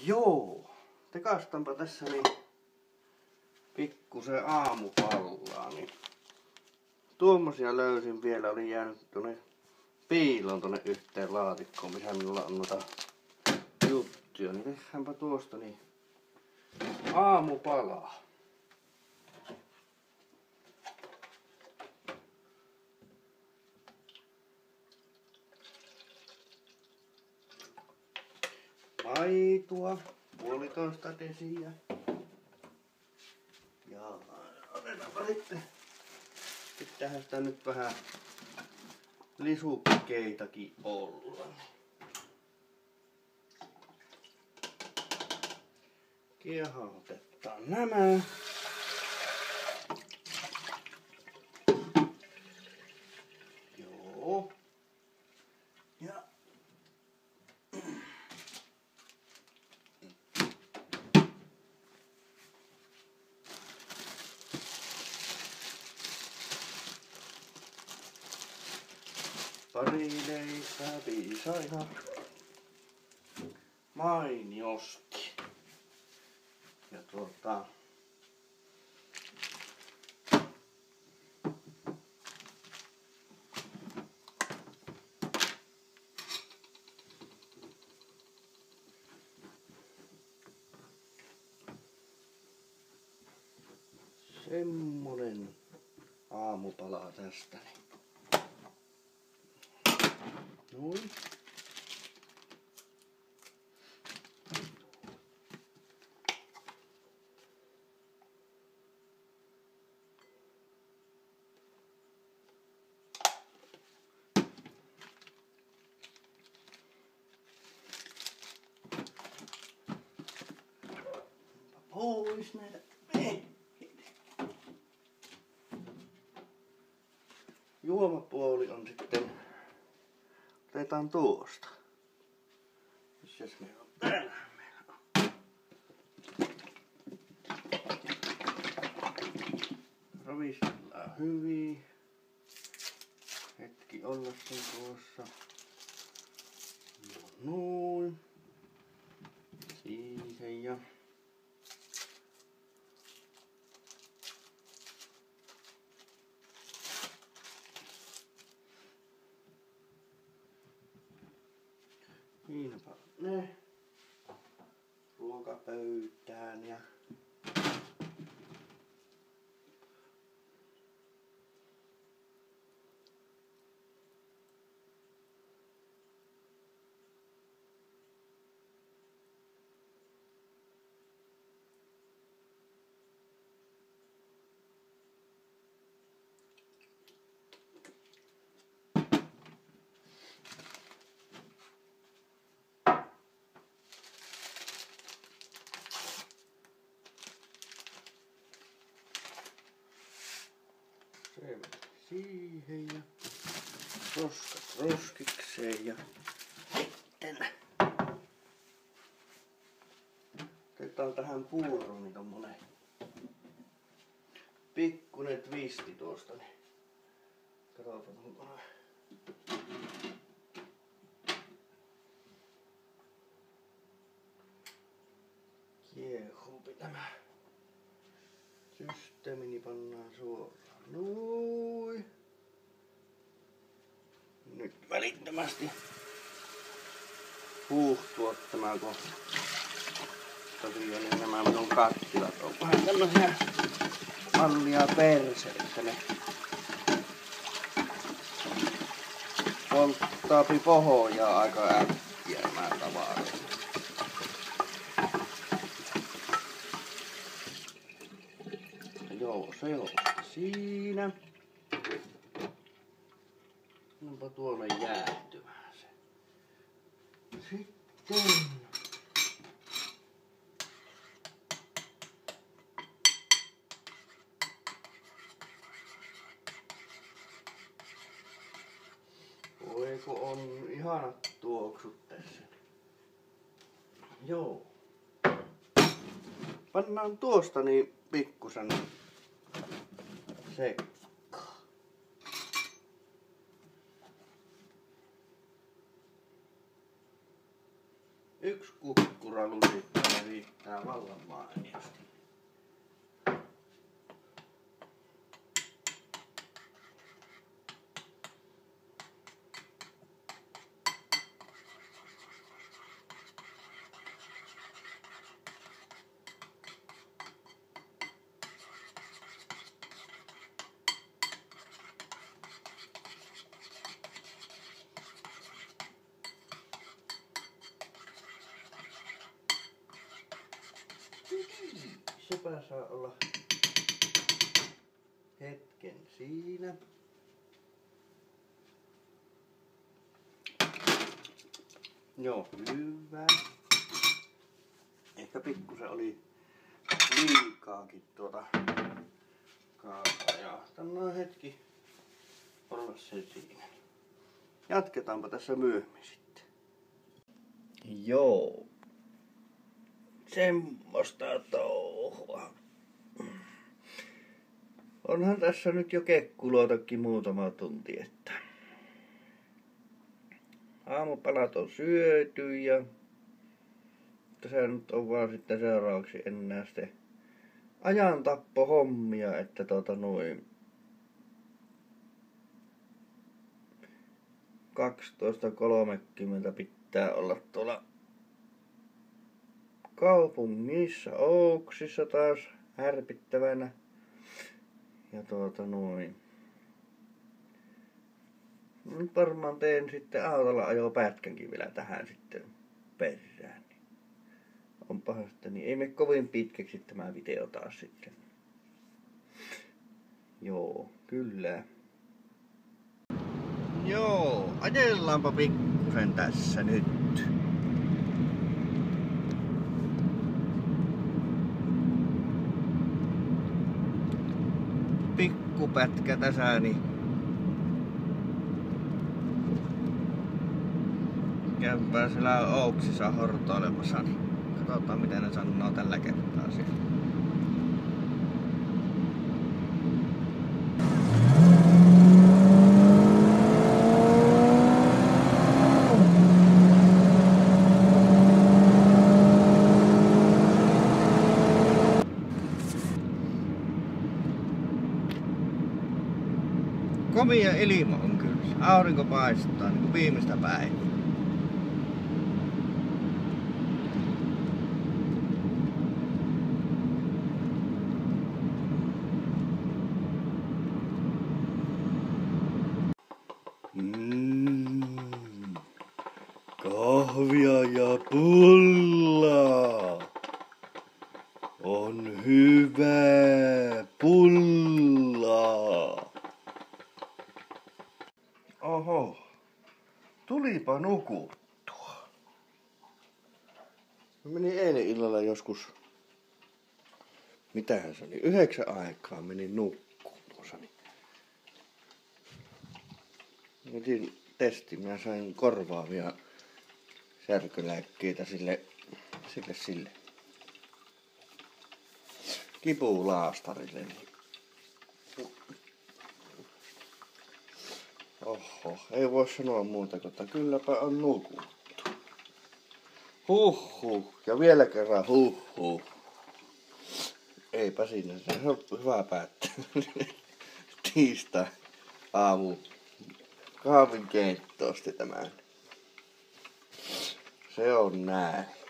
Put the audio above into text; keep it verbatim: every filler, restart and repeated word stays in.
Joo, tekastanpa tässä niin pikkusen aamupallaa, niin tuommoisia löysin vielä, oli jäänyt tuonne piiloon tuonne yhteen laatikkoon, missä minulla on noita juttuja, niin tehdäänpä tuosta niin aamupalaa. Maitoa, puolitoista desiä. Ja otetaanpa sitten. Pitäähän sitä nyt vähän lisupikeitakin olla. Kiehautetaan nämä. Joo. Ja pari leipää piisaa ihan mainiosti. Ja tuota semmonen aamupala tästä. Noin. Pois näitä. Juomapuoli on sitten, otetaan tuosta. Missäs meillä on täällä? Meillä on. Ravistellaan hyvin. Hetki olla sen tuossa. Noin. Siihen ja siinäpä ne ruokapöytään ja se siihen ja roskat roskikseen ja sitten otetaan tähän puuroon niin tommonen pikkunen twisti tuosta, niin katsotaan onko kiehumpi tämä systeemi, niin pannaan suoraan. Noin. Nyt välittömästi huuhtua tämä, kun tosiaan niin nämä minun kattilat on vähän tämmösiä mallia perseettä. Ne polttaapi pohjaa aika äkkiä nämä tavarat. Joo, se on siinä. Onpa tuonne jäähtymään se. Sitten voiko on ihanat tuoksut tässä. Joo. Pannaan tuosta niin pikkusen sekkaan. Yksi kukkuralusikka riittää vallan mainiosti. Sepä saa olla hetken siinä. Joo, hyvä. Ehkä pikkusen oli liikaakin tuota kaapaa. Jahtanaan hetki olla se siinä. Jatketaanpa tässä myöhemmin sitten. Joo. Semmosta touhua. Onhan tässä nyt jo kekkuloitakin muutama tunti, että aamupalat on syöty ja tässä nyt on vaan sitten seuraavaksi enää sitten ajantappo hommia, että tota noin kaksitoista kolmekymmentä pitää olla tuolla kaupungissa Ouksissa taas härpittävänä. Ja tuota noin. Nyt varmaan teen sitten autolla ajopätkänkin vielä tähän sitten perään. Onpa sitten, niin ei mene kovin pitkäksi tämä video taas sitten. Joo, kyllä. Joo, ajellaanpa pikkusen tässä nyt. Pikkupätkä tässä, niin käydään siellä Ouksissa hortoilemassa, niin katsotaan miten ne sanoo tällä kertaa siellä. Komia ilma on kyllä. Aurinko paistaa niin kuin viimeistä päivää. Mm. Kahvia ja pullaa. On hyvää pullaa. Oho, tulipa nukuttua. Mä menin eilen illalla joskus, mitähän se oli, yhdeksän aikaa menin nukkuun tuossa. Otin testin, mä sain korvaavia särkylääkkeitä sille, sille, sille kipulaastarille. Oho, ei voi sanoa muuta kuin, että kylläpä on nukuttu. Huhhuh, ja vielä kerran huhhuh. Eipä siinä, se on hyvä päättää. Tiistai aamu kahvinkeittosti tämän. Se on näin.